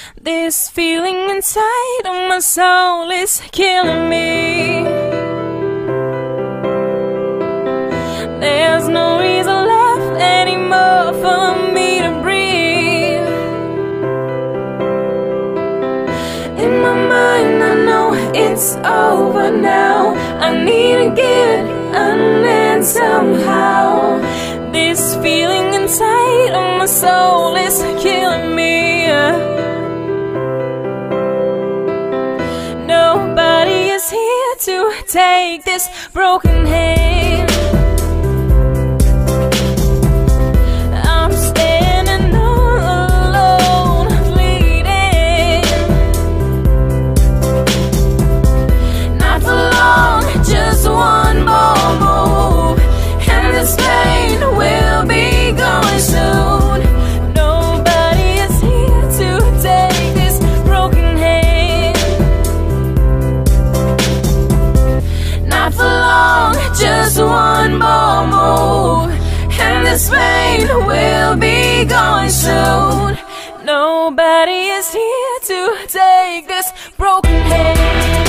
This feeling inside of my soul is killing me. There's no reason left anymore for me to breathe. In my mind I know it's over now. I need to get an end somehow. This feeling inside of my soul is killing me. Nobody is here to take this broken hand. I'm standing all alone, bleeding. Not for long, just one more move, and this pain will be gone soon. Nobody is here to take this broken hand. Not for long, just one more move, and this pain will be gone soon. Nobody is here to take this broken hand.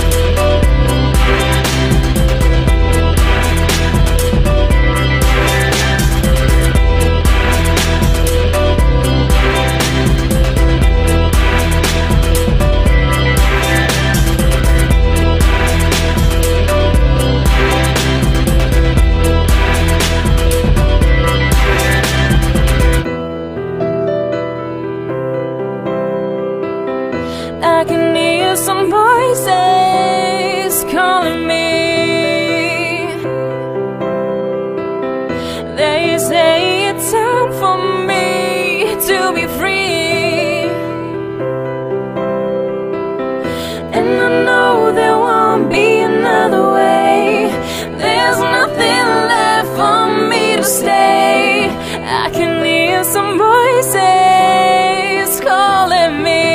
I can hear some voices calling me. They say it's time for me to be free, and I know there won't be another way. There's nothing left for me to stay. I can hear some voices calling me.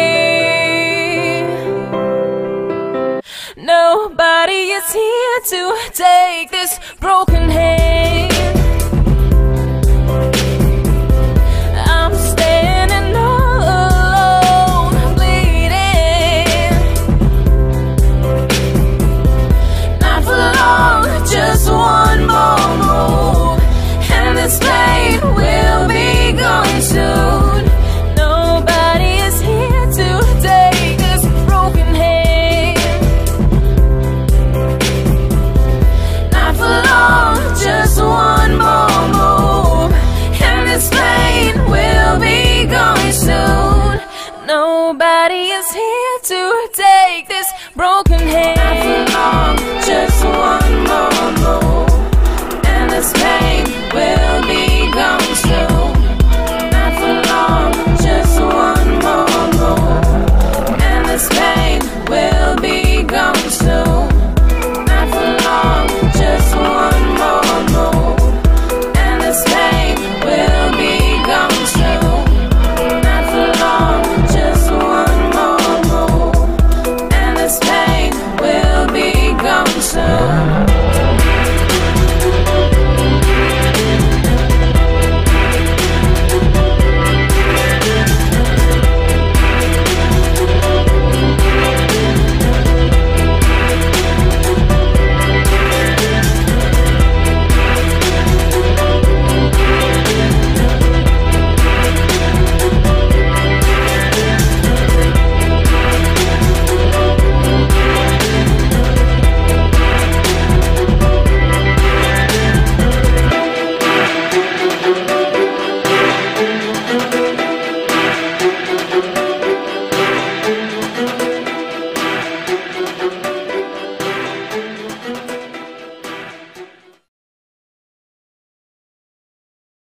Nobody is here to take this broken hand. I'm standing all alone, bleeding. Not for long, just one more move, and this pain will be gone soon. Nobody is here to take this broken hand. Just one more move, and this pain will be gone soon. Nobody is here to take this broken hand. Not for long, just one